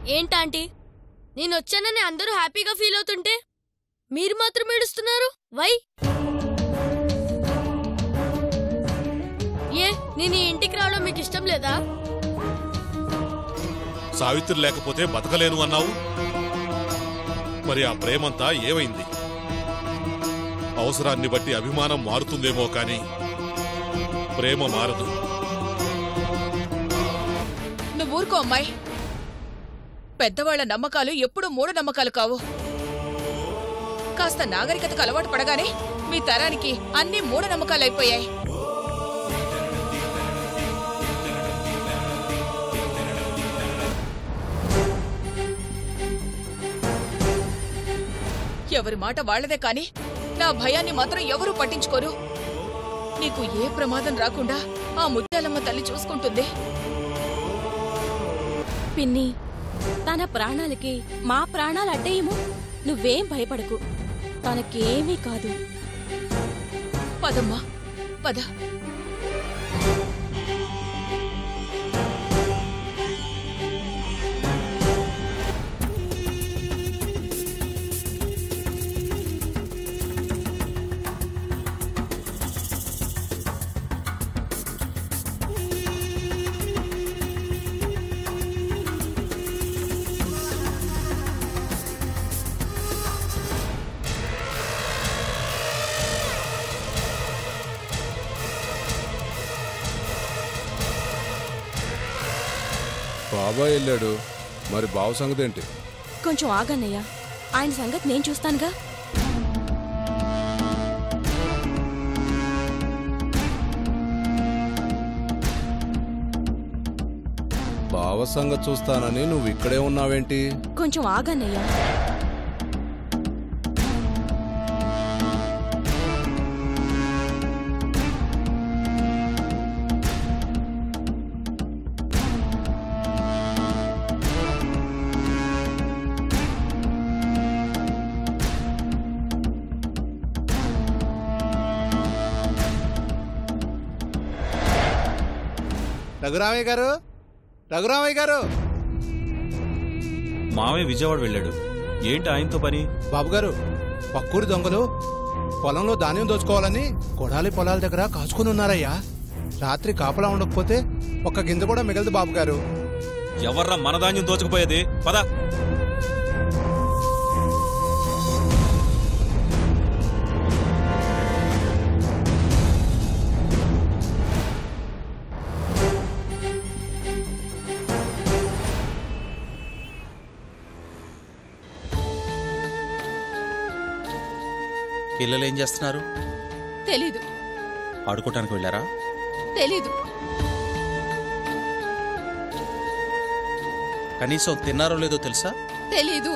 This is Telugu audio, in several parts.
ఏంటాంటీ, నేనొచ్చానని అందరూ హ్యాపీగా ఫీల్ అవుతుంటే మీరు మాత్రం ఏడుస్తున్నారు? వై? ఏ, నేను ఈ ఇంటికి రావడం మీకు ఇష్టం లేదా? సావిత్రి లేకపోతే బతకలేను అన్నావు. మరి ఆ ప్రేమంతా ఏమైంది? అవసరాన్ని బట్టి అభిమానం మారుతుందేమో కాని ప్రేమ మారదు. నువ్వు ఊరుకో అమ్మాయి. పెద్దవాళ్ల నమ్మకాలు ఎప్పుడూ మూఢనమ్మకాలు కావు. కాస్త నాగరికతకు అలవాటు పడగానే మీ తరానికి అన్ని మూఢనమ్మకాలైపోయాయి. ఎవరి మాట వాళ్లదే కాని నా భయాన్ని మాత్రం ఎవరూ పట్టించుకోరు. నీకు ఏ ప్రమాదం రాకుండా ఆ ముత్యాలమ్మ తల్లి చూసుకుంటుంది. పిన్ని, తన ప్రాణాలకి మా ప్రాణాలు అడ్డేయము. నువ్వేం భయపడకు, తనకేమీ కాదు. పదమ్మా, పద. బాబాయ్ వెళ్ళాడు, మరి బావ సంగతి ఏంటి? కొంచెం ఆగన్నయ్యా, ఆయన సంగతి నేను చూస్తానుగా. బావ సంగతి చూస్తానని నువ్వు ఇక్కడే ఉన్నావేంటి? కొంచెం ఆగన్నయ్యా. రఘురామయ్య గారు, రఘురామయ్య గారు. మామయ్య విజయవాడ వెళ్ళాడు. ఏంటి ఆయనతో పని? బాబుగారు, పక్కూరి దొంగలు పొలంలో ధాన్యం దోచుకోవాలని కొడాలి పొలాల దగ్గర కాచుకుని ఉన్నారయ్యా. రాత్రి కాపలా ఉండకపోతే ఒక్క గింజ కూడా మిగలదు బాబుగారు. ఎవర్రా మన ధాన్యం దోచుకుపోయేది? పద. పిల్లలు ఏం చేస్తున్నారు? తెలీదు. ఆడుకోవటానికి వెళ్ళారా? తెలీదు. కనీసం తిన్నారో లేదో తెలుసా? తెలీదు.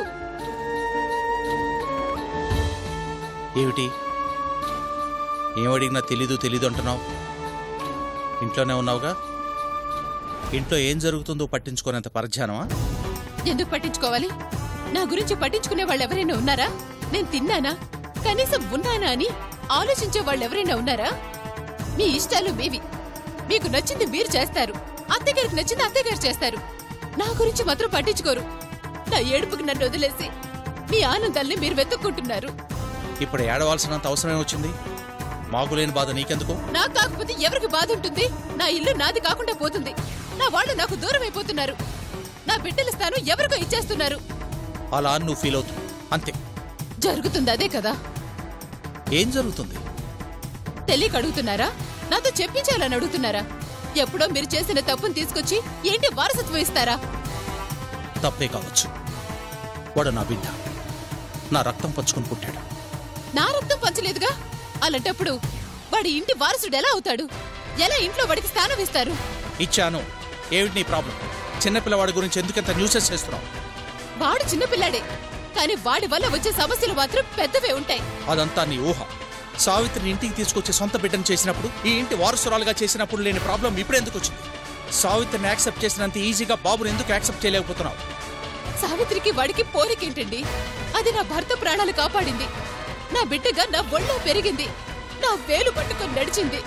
ఏమిటి ఏమడిగినా తెలీదు తెలీదు అంటున్నావు? ఇంట్లోనే ఉన్నావుగా. ఇంట్లో ఏం జరుగుతుందో పట్టించుకోనేంత పరధ్యానమా? ఎందుకు పట్టించుకోవాలి? నా గురించి పట్టించుకునే వాళ్ళు ఎవరైనా ఉన్నారా? నేను తిన్నానా, కనీసం ఉన్నానా అని ఆలోచించే వాళ్ళు ఎవరైనా ఉన్నారా? మీ ఇష్టాలు మీవి. మీకు నచ్చింది మీరు చేస్తారు, అత్తగారికి నచ్చింది అత్తగారు చేస్తారు. నా గురించి మాత్రం పట్టించుకోరు. నా ఏడుపుకి నన్ను వదిలేసి మీ ఆనందాల్ని మీరు వెతుక్కుంటున్నారు. ఇప్పుడు ఏడవాల్సినంత అవసరమే వచ్చింది. మాకులేని బాధ నీకెందుకు? నాకు కాకపోతే ఎవరికి బాధ ఉంటుంది? నా ఇల్లు నాది కాకుండా పోతుంది. నా వాళ్ళు నాకు దూరం అయిపోతున్నారు. నా బిడ్డల స్థానం ఎవరికో ఇచ్చేస్తున్నారు. అలా నువ్వు ఫీల్ అవుతావు అంతే. జరుగుతుంది అదే కదా. ఏం జరుగుతుంది? తెలియక అడుగుతున్నారా? నాతో చెప్పించాలని అడుగుతున్నారా? ఎప్పుడో మీరు చేసిన తప్పును తీసుకొచ్చి ఏంటి వారసత్వం ఇస్తారా? తప్పే కావచ్చు. వాడు నా బిడ్డ, నా రక్తం పంచుకుని పుట్టాడు. నా రక్తం పంచలేదుగా. అలాంటప్పుడు వాడి ఇంటి వారసుడు ఎలా అవుతాడు? ఎలా ఇంట్లో వాడికి స్థానం ఇస్తారు? ఇచ్చాను. ఏమిటి నీ ప్రాబ్లం? చిన్నపిల్లవాడి గురించి ఎందుకంత న్యూసెస్ చేస్తున్నావు? వాడు చిన్నపిల్లాడే, కానీ వాడి వల్ల వచ్చే సమస్యలు మాత్రం పెద్దవే ఉంటాయి. అదంతా నీ ఊహ. సావిత్రిని ఇంటికి తీసుకొచ్చి సొంత బిడ్డను చేసినప్పుడు, ఈ ఇంటి వారసురాలుగా చేసినప్పుడు లేని ప్రాబ్లం ఇప్పుడు ఎందుకు వచ్చింది? సావిత్రిని యాక్సెప్ట్ చేసినంత ఈజీగా బాబుని ఎందుకు యాక్సెప్ట్ చేయలేకపోతున్నావు? సావిత్రికి వాడికి పోలికేంటండి? అది నా భర్త ప్రాణాలు కాపాడింది. నా బిడ్డగా నా ఒళ్ళో పెరిగింది. నా వేలు పట్టుకొని నడిచింది.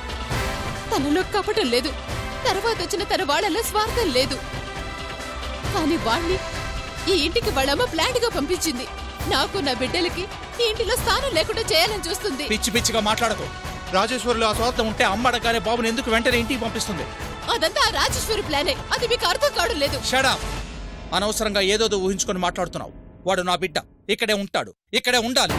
తనలో కపటం లేదు. తర్వాత వచ్చిన తన వాళ్ళలో స్వార్థం లేదు. కానీ వాణ్ణి ఈ ఇంటికి వాళ్ళమ్మ ప్లాంట్ గా పంపించింది. నాకు నా బిడ్డలకి ఈ ఇంటిలో స్థానం లేకుండా చేయాలని చూస్తుంది. పిచ్చి పిచ్చిగా మాట్లాడకు. రాజేశ్వరిలో ఆ స్వార్థం ఉంటే అమ్మ అడగానే బాబుని ఎందుకు వెంటనే ఇంటికి పంపిస్తుంది? అదంతా ఆ రాజేశ్వరి ప్లానే. అది మీకు అర్థం కావడం లేదు. షడప్. అనవసరంగా ఏదోదో ఊహించుకొని మాట్లాడుతున్నావు. వాడు నా బిడ్డ, ఇక్కడే ఉంటాడు, ఇక్కడే ఉండాలి.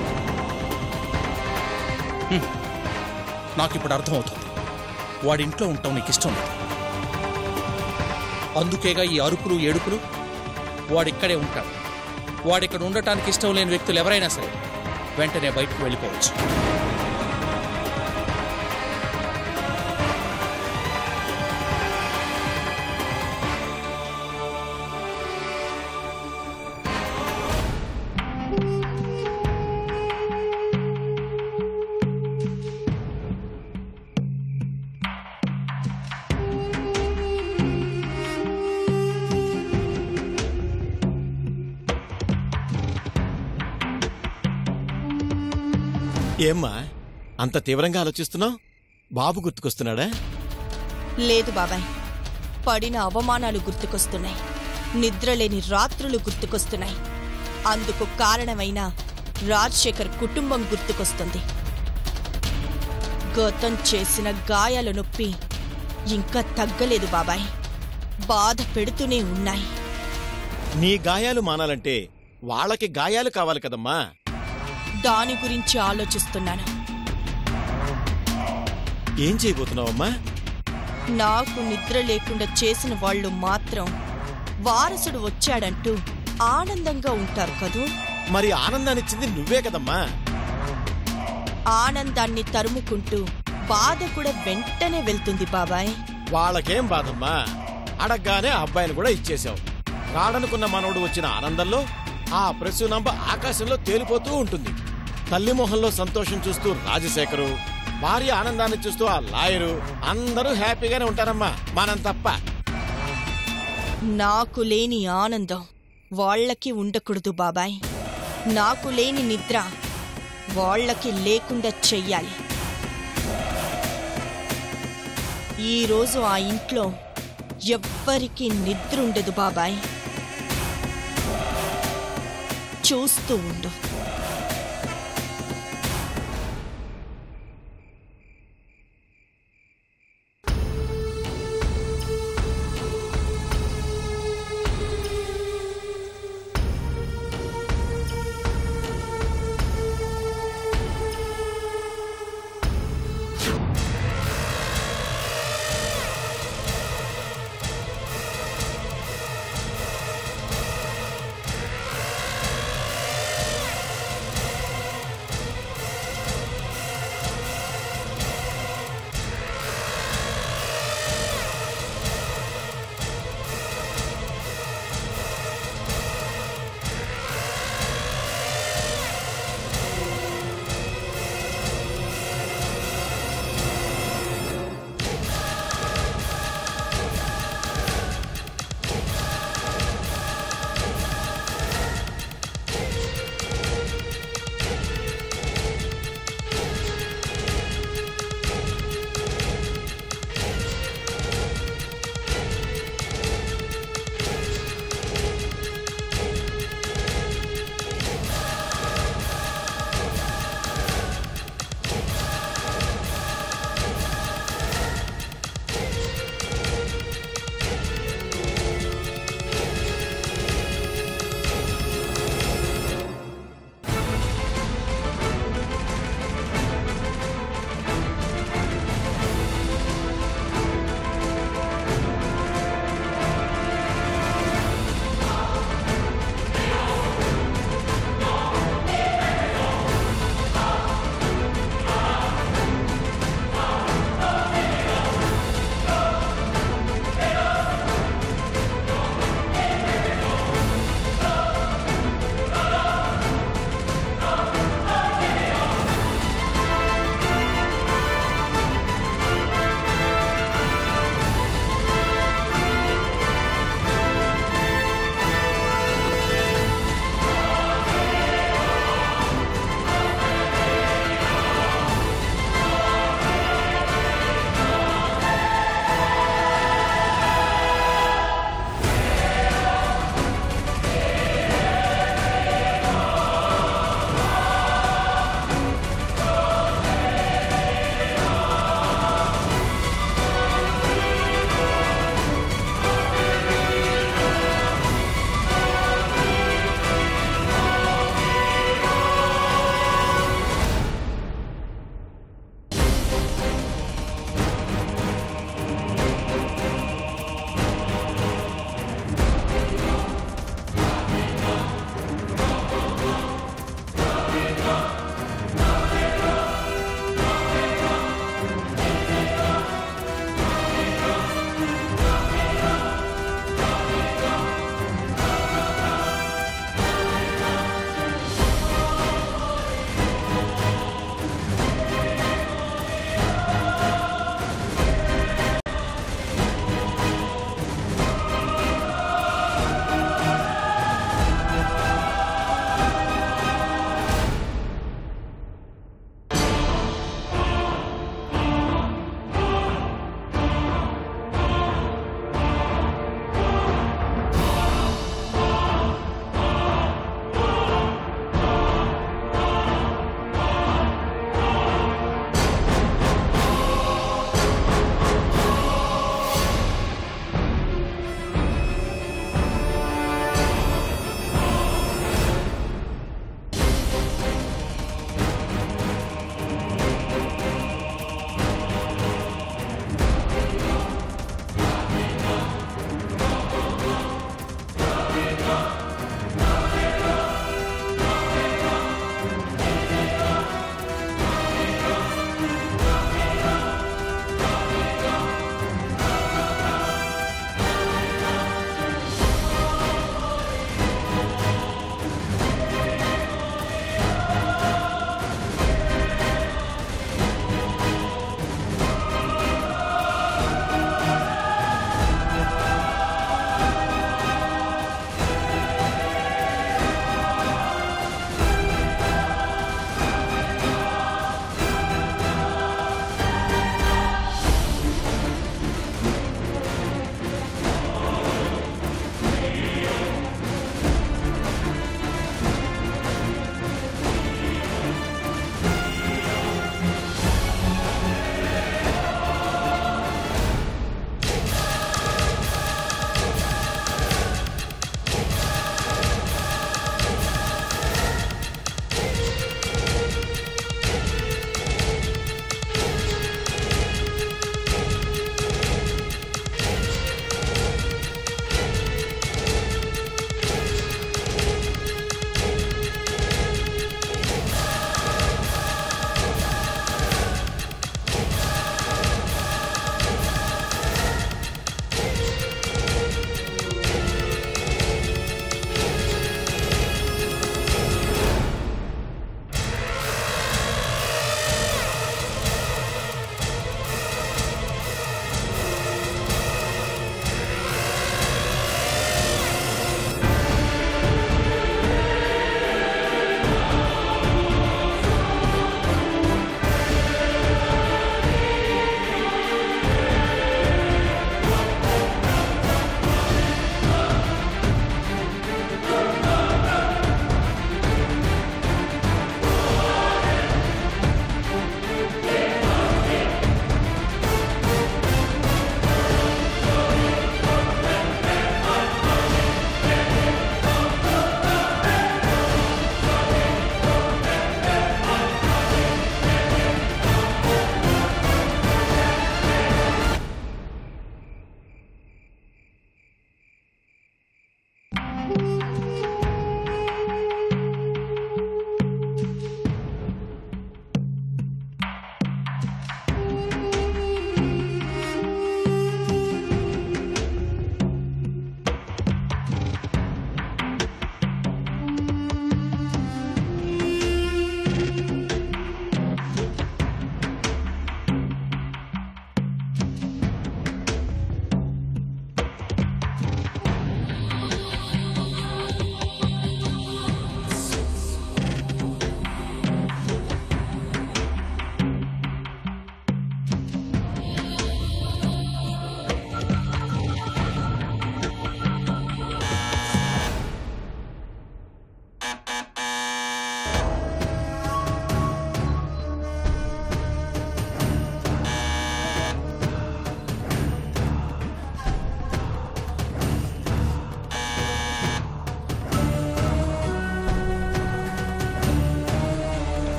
నాకిప్పుడు అర్థమవుతుంది. వాడింట్లో ఉంటావు నీకు ఇష్టం లేదు. అందుకేగా ఈ అరుపులు ఏడుపులు. వాడిక్కడే ఉంటాడు. వాడిక్కడ ఉండటానికి ఇష్టం లేని వ్యక్తులు ఎవరైనా సరే వెంటనే బయటకు వెళ్ళిపోవచ్చు. ఏమ్మా అంత తీవ్రంగా ఆలోచిస్తున్నావు? బాబు గుర్తుకొస్తున్నాడా? లేదు బాబాయ్, పడిన అవమానాలు గుర్తుకొస్తున్నాయి, నిద్రలేని రాత్రులు గుర్తుకొస్తున్నాయి. అందుకు కారణమైన రాజశేఖర్ కుటుంబం గుర్తుకొస్తుంది. గతం చేసిన గాయాల నొప్పి ఇంకా తగ్గలేదు బాబాయ్, బాధ పెడుతూనే ఉన్నాయి. నీ గాయాలు మానాలంటే వాళ్ళకి గాయాలు కావాలి కదమ్మా. దాని గురించి ఆలోచిస్తున్నాను. ఏం చేయబోతున్నావమ్మా? నాకు నిద్ర లేకుండా చేసిన వాళ్ళు మాత్రం వారసుడు వచ్చాడంటూ ఆనందంగా ఉంటారు కదూ. మరి ఆనందాన్నిచ్చింది నువ్వే కదమ్మా. ఆనందాన్ని తరుముకుంటూ బాధ కూడా వెంటనే వెళ్తుంది బాబాయ్. వాళ్ళకేం బాధమ్మా, అడగ్గానే అబ్బాయిని కూడా ఇచ్చేశావు. కాడనుకున్న మనవడు వచ్చిన ఆనందంలో ఆ ప్రసూనంబ ఆకాశంలో తేలిపోతూ ఉంటుంది. తల్లి మొహంలో సంతోషం చూస్తూ రాజశేఖరు, భార్య ఆనందాన్ని చూస్తూ ఆ లాయరు, అందరూ హ్యాపీగానే ఉంటారమ్మా, మనం తప్ప. నాకు లేని ఆనందం వాళ్లకి ఉండకూడదు బాబాయ్. నాకు లేని నిద్ర వాళ్లకి లేకుండా చెయ్యాలి. ఈరోజు ఆ ఇంట్లో ఎవ్వరికీ నిద్రుండదు బాబాయ్. చూస్తూ ఉండు.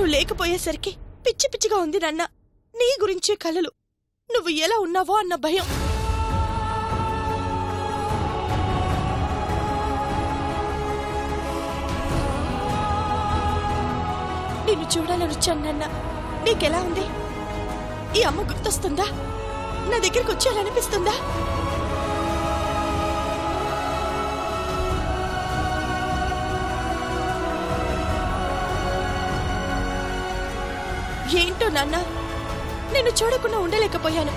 నువ్వు లేకపోయేసరికి పిచ్చి పిచ్చిగా ఉంది నాన్న. నీ గురించే కలలు. నువ్వు ఎలా ఉన్నావో అన్న భయం. నిన్ను చూడాలనొచ్చాను నాన్న. నీకెలా ఉంది? ఈ అమ్మ గుర్తొస్తుందా? నా దగ్గరికి వచ్చేయాలనిపిస్తుందా? ఏంటో నాన్న, నిన్ను చూడకుండా ఉండలేకపోయాను.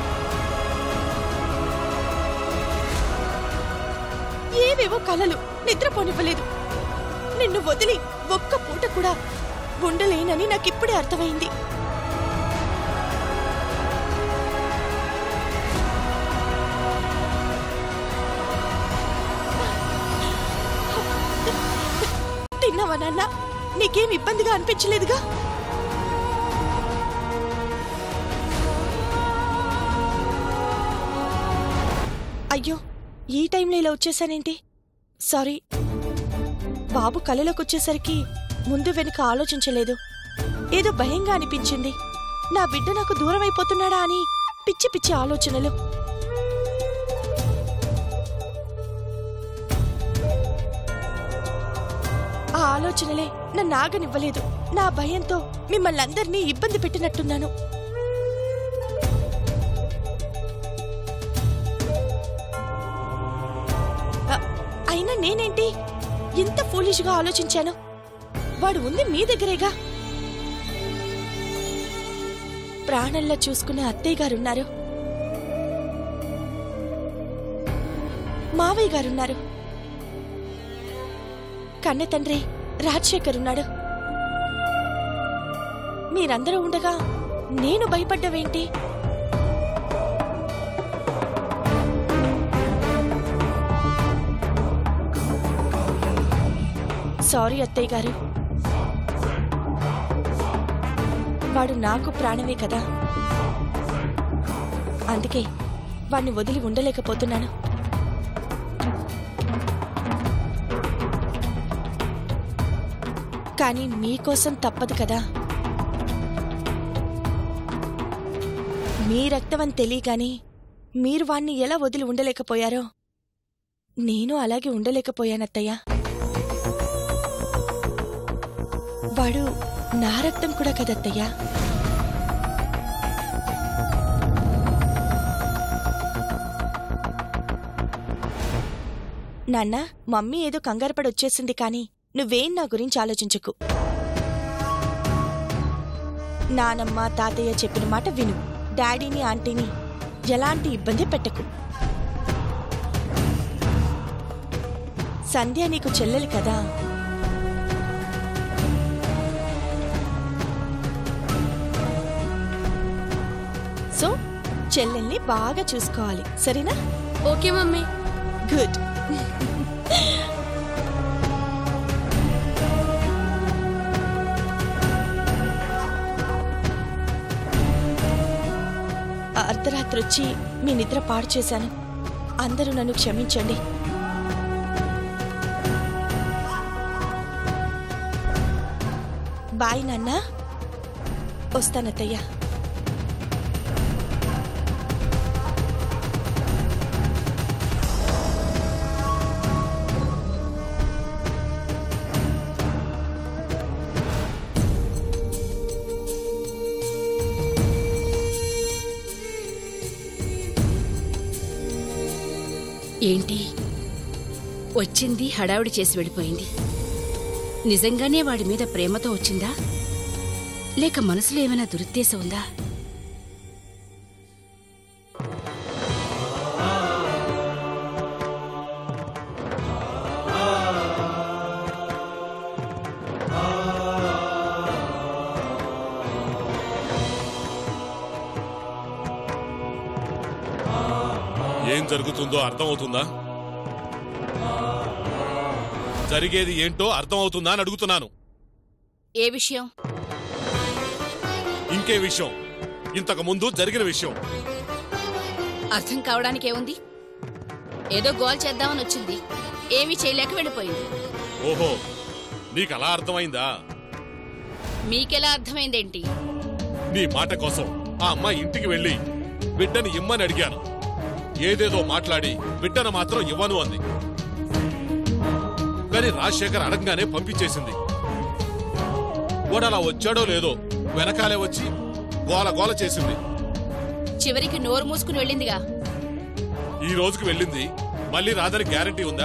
ఏవేవో కలలు నిద్రపోనివ్వలేదు. నిన్ను వదిలి ఒక్క పూట కూడా ఉండలేనని నాకిప్పుడే అర్థమైంది. తిన్నావా నాన్న? నీకేం ఇబ్బందిగా అనిపించలేదుగా? అయ్యో, ఈ టైంలో ఇలా వచ్చేసానేంటి? సారీ. బాబు కలలోకి వచ్చేసరికి ముందు వెనుక ఆలోచించలేదు. ఏదో భయంగా అనిపించింది. నా బిడ్డ నాకు దూరం అయిపోతున్నాడా అని పిచ్చి పిచ్చి ఆలోచనలు. ఆ ఆలోచనలే నన్ను ఆగనివ్వలేదు. నా భయంతో మిమ్మల్ని అందరినీ ఇబ్బంది పెట్టినట్టున్నాను. అయినా నేనేంటి ఇంత ఫూలిష్గా ఆలోచించాను? వాడు ఉంది మీ దగ్గరేగా. ప్రాణంలా చూసుకునే అత్తయ్య గారున్నారు, మావయ్య గారున్నారు, కన్నె తండ్రి రాజశేఖర్ ఉన్నాడు. మీరందరూ ఉండగా నేను భయపడ్డవేంటి? సారీ అత్తయ్య గారు. వాడు నాకు ప్రాణమే కదా, అందుకే వాణ్ణి వదిలి ఉండలేకపోతున్నాను. కానీ మీకోసం తప్పదు కదా. మీ రక్తమని తెలియగాని మీరు వాణ్ణి ఎలా వదిలి ఉండలేకపోయారో నేను అలాగే ఉండలేకపోయానత్తయ్య. వాడు నా రక్తం కూడా కదత్తయ్యా. నాన్న, మమ్మీ ఏదో కంగారుపడి వచ్చేసింది, కానీ నువ్వేం నా గురించి ఆలోచించకు. నానమ్మ తాతయ్య చెప్పిన మాట విను. డాడీని ఆంటీని ఎలాంటి ఇబ్బంది పెట్టకు. సంధ్య నీకు చెల్లెలు కదా. సో చెల్లెల్ని బాగా చూసుకోవాలి, సరేనా? Okay mummy. గుడ్. అర్ధరాత్రి వచ్చి మీ నిద్ర పాడు చేశాను. అందరూ నన్ను క్షమించండి. బాయ్ నాన్న. వస్తానత్తయ్య. ఏంటి వచ్చింది, హడావిడి చేసి వెళ్ళిపోయింది. నిజంగానే వాడి మీద ప్రేమతో వచ్చిందా, లేక మనసులో ఏమైనా దురుద్దేశం ఉందా? ఏం జరుగుతుందో అర్థమవుతుందా? జరిగేది ఏంటో అర్థమవుతుందా అని అడుగుతున్నాను. ఏ విషయం? ఇంకే విషయం, ఇంతకు ముందు జరిగిన విషయం. అర్థం కావడానికేముంది? ఏదో గోల్ చేద్దామని వచ్చింది, ఏమీ చేయలేక వెళ్ళిపోయింది. ఓహో, నీకు అలా అర్థమైందా? మీకెలా అర్థమైందేంటి? నీ మాట కోసం ఆ అమ్మాయి ఇంటికి వెళ్ళి బిడ్డని ఇమ్మని అడిగాను. ఏదేదో మాట్లాడి బిడ్డను మాత్రం ఇవ్వను అంది. కానీ రాజశేఖర్ అడగగానే పంపించేసింది. వాడలా వచ్చాడో లేదో వెనకాలే వచ్చి గోల గోల చేసింది. చివరికి నోరు మూసుకుని వెళ్ళిందిగా. ఈ రోజుకి వెళ్ళింది, మళ్ళీ రాదని గ్యారంటీ ఉందా?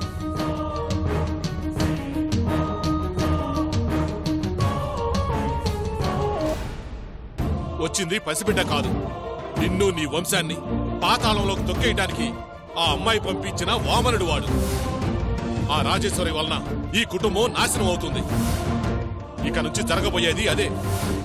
వచ్చింది పసిబిడ్డ కాదు, నిన్ను నీ వంశాన్ని పాతాళంలోకి తొక్కేయటానికి ఆ అమ్మాయి పంపించిన వామనుడు వాడు. ఆ రాజేశ్వరి వలన ఈ కుటుంబం నాశనం అవుతుంది. ఇక నుంచి జరగబోయేది అదే.